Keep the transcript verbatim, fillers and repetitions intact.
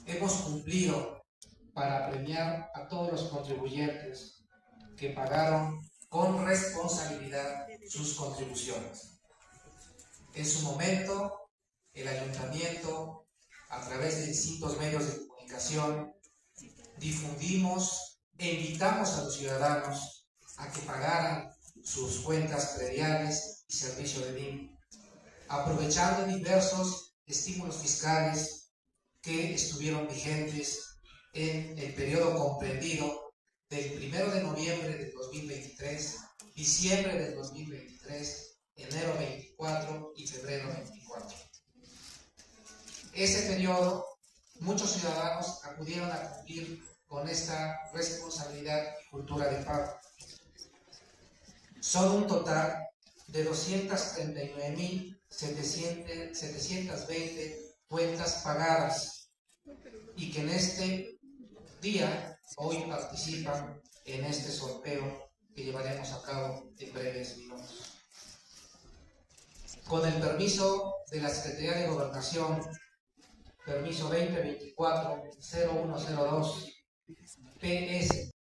hemos cumplido para premiar a todos los contribuyentes que pagaron con responsabilidad sus contribuciones. En su momento, el ayuntamiento, a través de distintos medios de comunicación, difundimos e invitamos a los ciudadanos a que pagaran sus cuentas prediales y servicio de I M S S, aprovechando diversos estímulos fiscales que estuvieron vigentes en el periodo comprendido del primero de noviembre del dos mil veintitrés, diciembre del dos mil veintitrés, enero veinticuatro y febrero veinticuatro. Ese periodo, muchos ciudadanos acudieron a cumplir con esta responsabilidad y cultura de pago. Son un total de doscientas treinta y nueve mil setecientas veinte cuentas pagadas y que en este día, hoy participan en este sorteo que llevaremos a cabo en breves minutos. Con el permiso de la Secretaría de Gobernación, permiso veinte veinticuatro cero uno cero dos P S